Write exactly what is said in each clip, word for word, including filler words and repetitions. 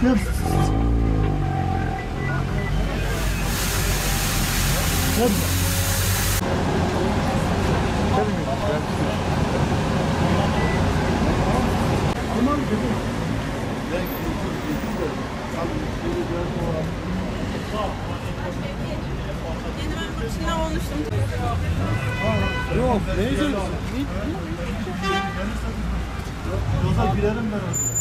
Gel. Gel. Tamam dedim. Yeni ben başından olmuştum. Yok, ne yiyeceksin? Yoksa girelim ben orada.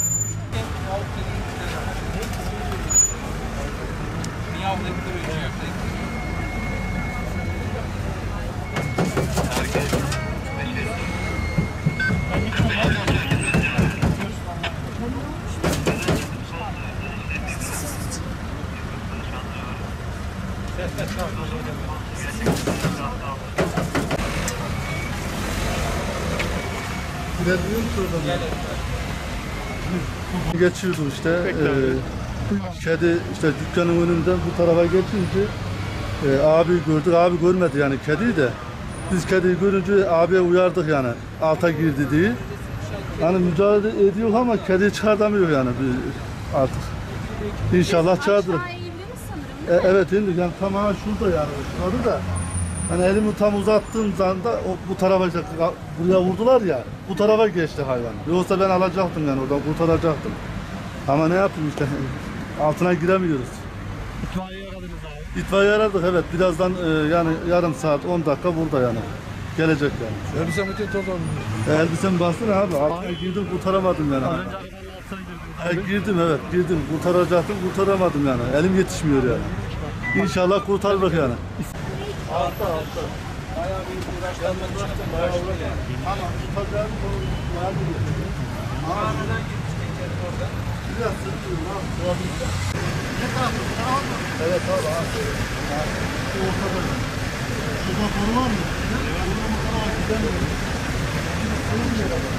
Geçiyordum işte, e, kedi işte dükkanın önünden bu tarafa geçince e, abi gördük, abi görmedi yani kediyi de biz kediyi görünce abiye uyardık yani alta girdi diye. Hani mücadele ediyor ama kediyi çıkartamıyor yani artık. İnşallah çağırır. E, evet indi yani tam ha şurada yani şurada da. Hani elimi tam uzattığım zanda o, bu tarafa işte, buraya vurdular ya, bu tarafa geçti hayvan. Yoksa ben alacaktım yani oradan kurtaracaktım. Ama ne yapayım işte, altına giremiyoruz. İtfaiye aradınız abi. İtfaiye aradık evet, birazdan e, yani yarım saat, on dakika burada yani. Gelecek yani. Elbise bütün toz olmuş. E, elbisem bastın abi, altına girdim kurtaramadım yani. Az önce arabanın altına girdiniz. E, girdim evet, girdim kurtaracaktım, kurtaramadım yani. Elim yetişmiyor yani. İnşallah kurtarırız yani. Altta altta. Bayağı bir uğraştım. Bayağı uğraştım. Tamam tutacağım. Yardım edin. Mağaradan girmişti içeri orada. Biraz sırtlıyorum abi. Sırabıyla. Ne tarafı? Bu taraf mı? Evet abi abi. Şu ortada. Şurada boru var mı? Burada bu tarafa gidemiyorum. Sığmıyor ama.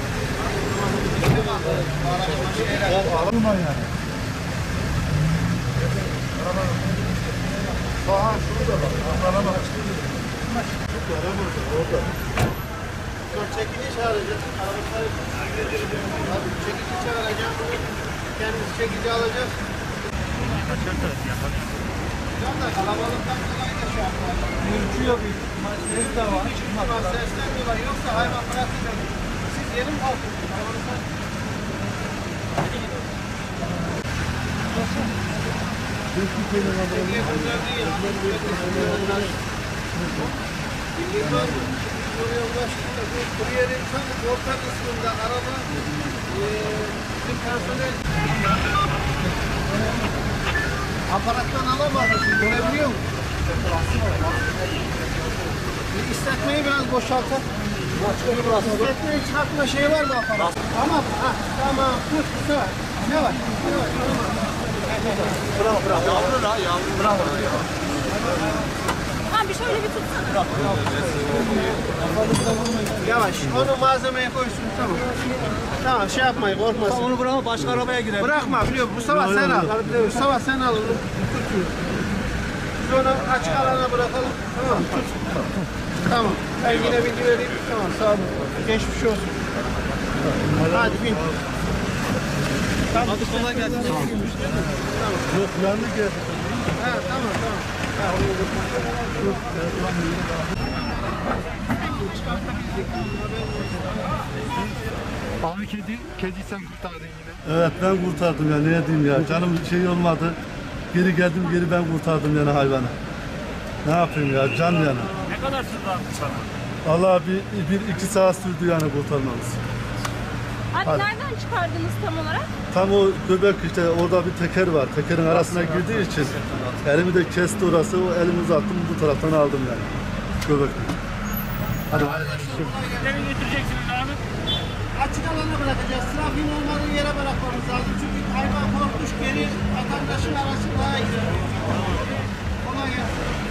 Ya alamam yani. Aha şurada bak. Araba çıkıyor. Araba orada. Dur çekini çağıracağız. Araba çağıracağız. Abi çekici çağıracağım. Kendimiz çekici alacağız. Can da kalabalıktan dolayı da şey yapar. Ürküyor bir. Ses de var. Ama seslenmiyorlar. Yoksa hayvan bırakacak. Siz yeni mi kalkıyorsunuz? Kalabalıktan. Çekiye güzel değil. Bildiğin var mı? Buraya ulaştığında bu kuryerin tam orta kısmında araba e, bizim personel aparattan alamaz. Görebiliyor musun? İstetmeyi biraz boşaltalım. İstetmeyi çıkartma şeyi var mı aparat? Tamam. Ha, tamam. Dur. Güzel. Ne var? Ne var? Bravo bravo. Yavru la yavru. Bravo. Abi şöyle bir tutsana. Yavaş. Onu malzemeye koysun. Tamam. Tamam şey yapmayın. Korkmasın. Onu bırakma başka arabaya girer. Bırakma biliyor musun? Mustafa sen al. Mustafa sen al onu. Tutuyor. Biz onu açık alana bırakalım. Tamam mı? Tut. Tamam. Ben yine bilgi vereyim. Tamam sağ olun. Geçmiş olsun. Hadi bin. Hadi kolay gelsin. Tamam. Yok yandı ki. Ha, tamam tamam. Abi kedi, kediyi sen kurtardın yine. Evet ben kurtardım ya, ne diyeyim ya, canım şey olmadı. Geri geldim, geri ben kurtardım yani hayvanı. Ne yapayım ya, can yani. Ne kadar sürdü abi sana? Vallahi bir, bir iki saat sürdü yani kurtarmamız. Abi Hadi. nereden çıkardınız tam olarak? Tam o göbek işte, orada bir teker var. Tekerin arasına girdiği için elimi de kesti orası. O elimi uzattım, bu taraftan aldım yani. Göbek. Hadi. Nereye götüreceksiniz abi? Açık alana bırakacağız. Trafiğin olmadığı yere bırakmamız lazım. Çünkü hayvan korkmuş geri vatandaşın arası daha iyi. Kolay gelsin.